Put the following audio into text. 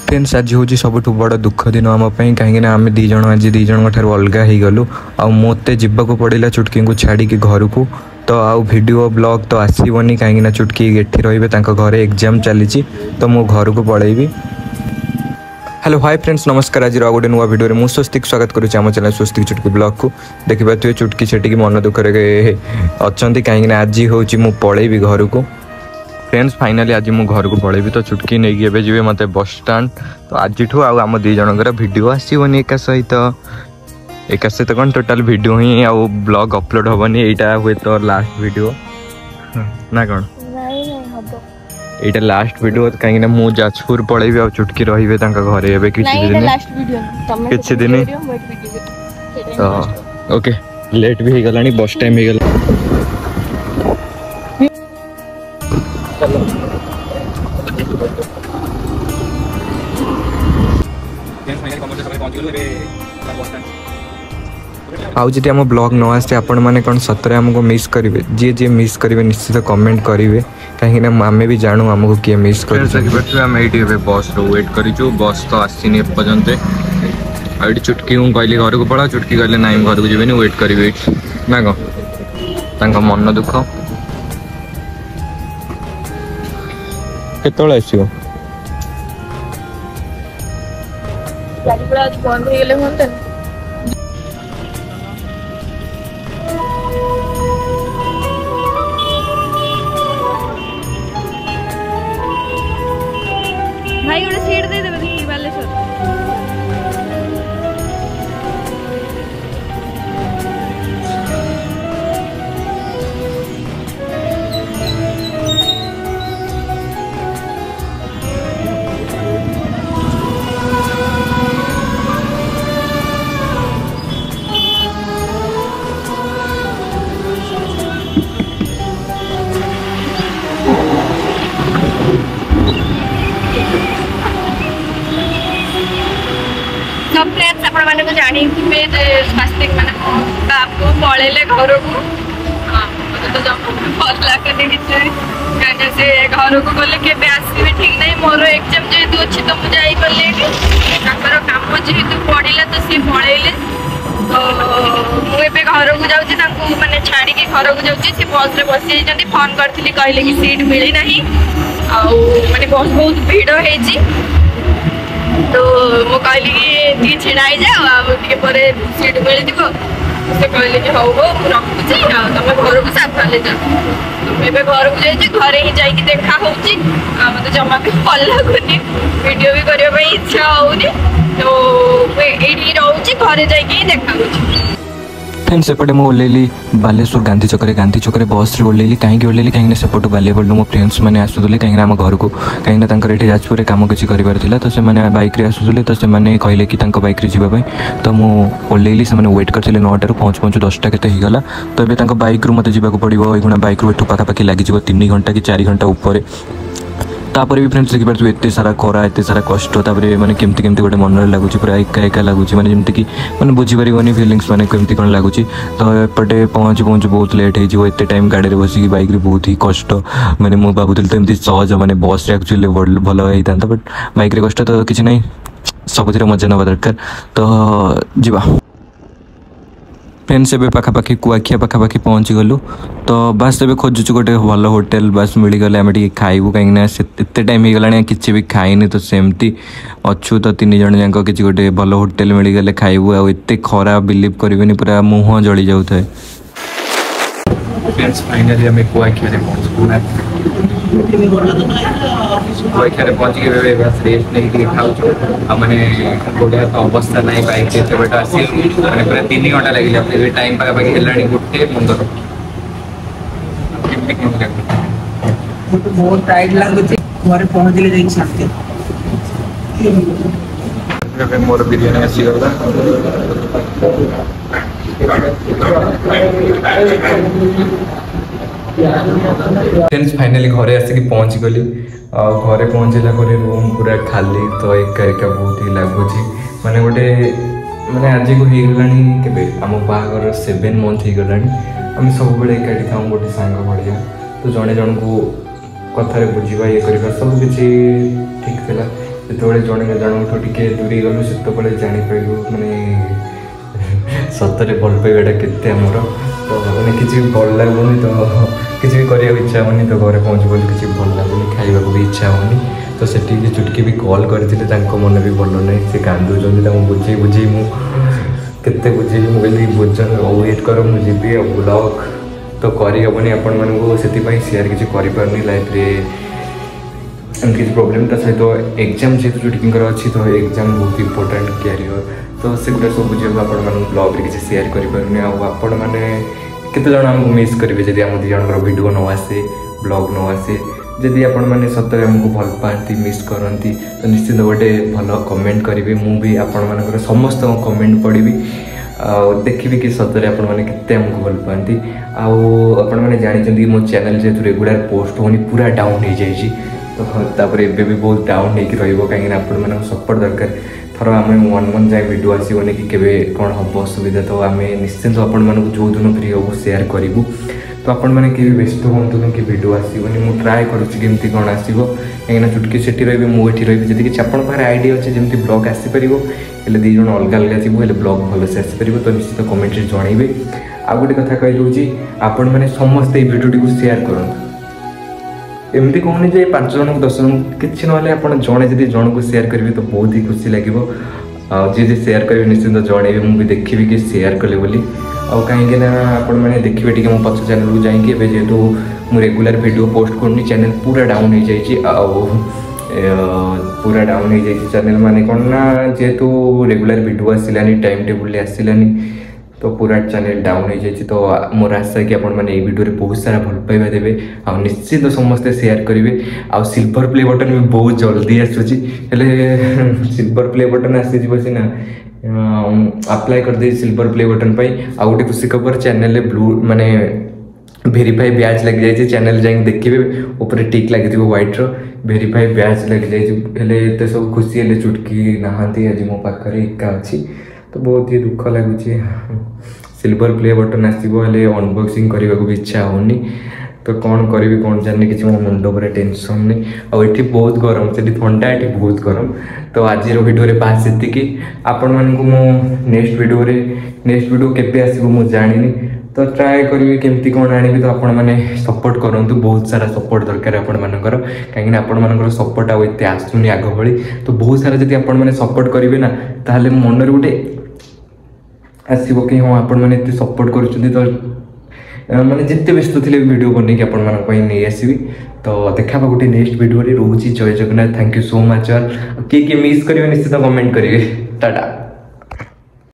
Friends आज हूँ सब बड़ दुख दिन आम कहीं आम दीज आज दीज ठार अलग हो गलु आ मते जीवाक पड़ा चुटकी को छाड़ी घर को तो आउ वीडियो ब्लॉग तो आसबनी कहीं चुटकी एठी रे घरे एग्जाम चली तो मो घर को पलैबी। हेलो हाय फ्रेंड्स नमस्कार आज गोटे नुआ वीडियो में स्वस्तिक स्वागत करुच्ची आम चैनल स्वस्तिक चुटकी ब्लॉग को देखी पारे चुटकी से मन दुख अच्छा कहीं आज हूँ मु पलैबी घर को। फ्रेंड्स फाइनाली आज मु घर को पलैबी तो चुटकी नहीं एवं जी मत बस स्टाण तो आज आम दी जनकर वीडियो आसबनी एका सहित कौन टोटाल वीडियो ही आउ ब्लॉग अपलोड हेनी यहाँ हुए तो लास्ट वीडियो ना कौन यहाँ लास्ट वीडियो कहीं मु जाजपुर पलैबी आ चुटकी रही घरे किसी दिन तो ओके लेट भी हो गला बस टाइम हो गला। आउ जी आम ब्लॉग न आसे आपण मैंने कौन सतरे आमको मिस करेंगे जी जी मिस करेंगे निश्चित कमेंट करेंगे कहीं आम भी जानू आमको किए मिस कर बस वेट करूँ बस तो आसनी एपर्यंत आई चुटकी को कहली घर को पड़ा चुटकी कहले ना घर को जीवन वेट करेंगे ना कौन मन दुख केतବେଳେ ଆସିବ गाड़ी पूरा आज बंद हो गेले होंते भाई गोटे सीट दे देबे देखि बालेश्वर मैंने जानी स्वास्थ्य मैंने आपको पलैले घर को मतलब तो जब भल लगे कहीं से घर को गले के आसवे ठीक नहीं मोर एग्जाम जेहतु अच्छी तो मुझे जाइए कम जेहतु पड़ा तो सी पलैले तो मुझे घर को जाऊँगी मैंने छाड़ी घर को जाऊँगी सी बस रे बसी जाती फोन करी कहले कि सीट मिली ना आने बस बहुत भीड़ होती तो मु कहली कि छिड़ाई जाओ पर सीट मिल से कहले कि हौ हो रखुची तुम घर को सावधान जाओ तो मुझे घर को जाइए घरे ही जाकि देखा हो मत जमा भी भल लगुनि वीडियो भी करने इच्छा होनी तो ये रोचे घरे जाकि देखा हो। फ्रेंड्स सेपटे मुझे ओल्लैली बालेश्वर गांधी छक बस ओल्लैली कहीं ओल्लैली कहीं सेपटू बालेश्वर मो फ्रेंड्स मैंने आसुले कहीं आम घर को कहीं ये जाजपुर कम किसी कर तो से बैक आसुले तो से कहले कि बैक जावाई तो मुझे ओल्लैली से वेट करते 9 पहुँच पहुँच 10टा के गला तो ये बैक रू मत जावाक पड़ो ये बैक रू एठू पाखापाखि लगे 3 घंटा कि 4 घंटा उपर तापर भी फ्रेंड्स देखिए एत सारा खरा एत सारा कष्ट मैंने केमती केमती गोटे मन लगुच पूरा एका एका लगुच मैंने जमीक मैंने बुझीपारे फिलिंग्स मैंने केमती कौन लगुच तो एपटे पहुँचु पहुँचु बहुत लेट हो टाइम गाड़ी में बसिक बैक बहुत ही कष्ट मैंने मुझे भावुली तो एमती सहज मैंने बस एक्चुअली भल होता बट बैक कष्ट तो किसी ना सबुथ मजा ना दरकार तो जीवा। फ्रेंड्स एवं पाखापाखि कुआखिया पाखापाखि पहुँची गलु तो बस एवं खोजुचु गोटे भल होटेल बस मिलगले आम टे खाइबू कहीं एत टाइम हो गला कि भी खाइनी तो सेमती अच्छु तो 3 जन जाक कि गोटे भल होटेल मिलगले खाइबू आ एत खरा बिलीव करेंगे पूरा मुँह जली जाऊ था। फ्रेंड्स फाइनली आम कुआखिया पहुँची रेस्ट नहीं खाऊ मैंने बढ़िया तो अवस्था ना बैक एत बाट आस मैंने पूरा 3 घंटा लगे टाइम पाखापाखि है 1:15 बहुत टाइट लगुच घर पहुँचले मोर बिरियानी आसीगला फ्रेंड्स फाइनली घरे आसिक पहुँची गली घरे पहुँचला रूम पूरा खाली तो एका एका बहुत ही लगुच माने गोटे माने आज को हो आम बाहर 7 मंथ हो गला आम सब बड़े एकाठी था गोटे सांग भाया तो जड़े जन को कथार बुझा ये करवा सब किसी ठीक था ଯେତେବେଳେ ଜଣେ ଜଣଙ୍କଠୁ ଟିକେ ଦୂରେଇ ଗଲୁ ସେତେବେଳେ ଜାଣିପାରିଲୁ ମାନେ ସତରେ ଭଲ ପାଇବାଟା କେତେ ଆମର। ତ ମାନେ କିଛି ବି ଭଲ ଲାଗୁନି, ତ କିଛି ବି କରିବାକୁ ଇଚ୍ଛା ହେଉନି। ତ ଘରେ ପହଞ୍ଚି ବୋଲି କିଛି ଭଲ ଲାଗୁନି, ଖାଇବାକୁ ବି ଇଚ୍ଛା ହେଉନି। ତ ସେଠିକି ଚୁଟକି ବି କଲ୍ କରିଥିଲେ, ତାଙ୍କ ମନ ବି ଭଲ ନାହିଁ, ସେ କାନ୍ଦୁଛନ୍ତି। ତାଙ୍କୁ ବୁଝେଇ ମୁଁ କେତେ ବୁଝେଇଲି, ମୁଁ କହିଲି ବୁଝ ୱେଟ୍ କର, ମୁଁ ଯିବି ଆଉ ବ୍ଲଗ୍ ତ କରିହେବନି ଆପଣମାନଙ୍କୁ, ସେଥିପାଇଁ ସେୟାର କିଛି କରିପାରୁନି ଲାଇଫ୍ରେ ଏମିତି କିଛି ପ୍ରୋବ୍ଲେମ୍। ତା ସହିତ ଏକ୍ଜାମ୍ ଯେହେତୁ ଚୁଟକିଙ୍କର ଅଛି, ତ ଏକ୍ଜାମ୍ ବହୁତ ଇମ୍ପୋର୍ଟାଣ୍ଟ କ୍ୟାରିୟର, ତ ସେଗୁଡ଼ା ସବୁ ବୁଝିବାକୁ ଆପଣମାନଙ୍କୁ ବ୍ଲଗ୍ରେ କିଛି ସେୟାର କରିପାରୁନି। ଆଉ ଆପଣମାନେ କେତେଜଣ ଆମକୁ ମିସ୍ କରିବେ ଯଦି ଆମ ଦୁଇ ଜଣଙ୍କର ଭିଡ଼ିଓ ନ ଆସେ, ବ୍ଲଗ୍ ନ ଆସେ। ଯଦି ଆପଣମାନେ ସତରେ ଆମକୁ ଭଲ ପାଆନ୍ତି, ମିସ୍ କରନ୍ତି, ତ ନିଶ୍ଚିତ ଗୋଟେ ଭଲ କମେଣ୍ଟ କରିବେ। ମୁଁ ବି ଆପଣମାନଙ୍କର ସମସ୍ତଙ୍କ କମେଣ୍ଟ ପଢ଼ିବି ଆଉ ଦେଖିବି କି ସତରେ ଆପଣମାନେ କେତେ ଆମକୁ ଭଲ ପାଆନ୍ତି। ଆଉ ଆପଣମାନେ ଜାଣିଛନ୍ତି ମୋ ଚ୍ୟାନେଲ୍ ଯେହେତୁ ରେଗୁଲାର ପୋଷ୍ଟ ହେଉନି, ପୁରା ଡାଉନ୍ ହେଇଯାଇଛି। ତ ତାପରେ ଏବେ ବି ବହୁତ ଡାଉନ୍ ହେଇକି ରହିବ, କାହିଁକିନା ଆପଣମାନଙ୍କ ସପୋର୍ଟ ଦରକାର। ଥର ଆମେ 1 month ଯାଏ ଭିଡ଼ିଓ ଆସିବନି କି କେବେ କ'ଣ ହେବ ଅସୁବିଧା, ତ ଆମେ ନିଶ୍ଚିନ୍ତ ଆପଣମାନଙ୍କୁ ଯେଉଁଦିନ ଫ୍ରି ହେବୁ ସେୟାର କରିବୁ। ତ ଆପଣମାନେ କେବେ ବ୍ୟସ୍ତ ହୁଅନ୍ତୁନି କି ଭିଡ଼ିଓ ଆସିବନି, ମୁଁ ଟ୍ରାଏ କରୁଛି କେମିତି କ'ଣ ଆସିବ, କାହିଁକିନା ଚୁଟକି ସେଠି ରହିବେ, ମୁଁ ଏଠି ରହିବି। ଯଦି କିଛି ଆପଣଙ୍କ ପାଖରେ ଆଇଡ଼ିଆ ଅଛି ଯେମିତି ବ୍ଲଗ୍ ଆସିପାରିବ, ହେଲେ ଦୁଇ ଜଣ ଅଲଗା ଅଲଗା ଥିବ, ହେଲେ ବ୍ଲଗ୍ ଭଲସେ ଆସିପାରିବ, ତ ନିଶ୍ଚିତ କମେଣ୍ଟରେ ଜଣାଇବେ। ଆଉ ଗୋଟେ କଥା କହିଦେଉଛି, ଆପଣମାନେ ସମସ୍ତେ ଏଇ ଭିଡ଼ିଓଟିକୁ ସେୟାର କରନ୍ତୁ। ଏମିତି କହୁନି ଯେ 5 ଜଣଙ୍କୁ 10 ଜଣଙ୍କୁ, କିଛି ନହେଲେ ଆପଣ ଜଣେ ଯଦି ଜଣଙ୍କୁ ସେୟାର କରିବେ ତ ବହୁତ ହି ଖୁସି ଲାଗିବ। ଆଉ ଯିଏ ସେୟାର କରିବେ ନିଶ୍ଚିନ୍ତ ଜଣାଇବେ, ମୁଁ ବି ଦେଖିବି କି ସେୟାର କଲେ ବୋଲି। ଆଉ କାହିଁକି ନା ଆପଣମାନେ ଦେଖିବେ ଟିକେ ମୋ ପଛ ଚ୍ୟାନେଲକୁ ଯାଇକି, ଏବେ ଯେହେତୁ ମୁଁ ରେଗୁଲାର ଭିଡ଼ିଓ ପୋଷ୍ଟ କରୁନି, ଚ୍ୟାନେଲ୍ ପୁରା ଡାଉନ୍ ହେଇଯାଇଛି। ଆଉ ପୁରା ଡାଉନ୍ ହେଇଯାଇଛି ଚ୍ୟାନେଲ୍, ମାନେ କ'ଣ ନା ଯେହେତୁ ରେଗୁଲାର ଭିଡ଼ିଓ ଆସିଲାନି, ଟାଇମ୍ ଟେବୁଲ୍ରେ ଆସିଲାନି, तो पूरा चैनल डाउन हो जाए। तो मोर आशा कि आपने ये वीडियो बहुत सारा भल पाइबा देवे आ निश्चित समस्ते शेयर करेंगे। आ सिल्वर प्ले बटन भी बहुत जल्दी आसूची, सिल्वर प्ले बटन आसी सीना अप्लाई कर दे सिल्वर प्ले बटन पर। आ गोटे खुशी खबर चैनल ब्लू माने भेरीफाई बैच लग जाए, चैनल जाए देखिए ऊपर टिक लगी व्हाइट भेरीफाई बैच लग जाए। सब खुशी है चुटकी नहांती आज मो पाखे एका अच्छी, तो बहुत ही दुख लगुच। सिल्वर प्ले बटन आसो अनबॉक्सिंग करने को भी इच्छा होनी, तो कौन करी कौन जानी कि मो मुंड पर टेंशन नहीं। आठी बहुत गरम से ठंडा, ये बहुत गरम। तो आज वीडियो बास ये आपण मानक नेक्स्ट वीडियो केबे आसो मु जानी, तो ट्राए करी केमती कौन आनी। तो आपण मैंने सपोर्ट करूँ, बहुत सारा सपोर्ट दरकार आपण मानकर, कहीं आपण मानकर सपोर्ट आते आसुनी आग भली। तो बहुत सारा जब आपण मैंने सपोर्ट करेंगे ना, ताहले मन गोटे आसो कि हाँ आपण मैंने ये सपोर्ट कर, तो मैंने जिते व्यस्त थे वीडियो बन के नहीं आसवि। तो देखा गोटे नेक्स्ट वीडियो रोचे। जय Jagannath, thank you so much. किए मिस करेंगे निश्चित कमेंट करेंगे। टाटा।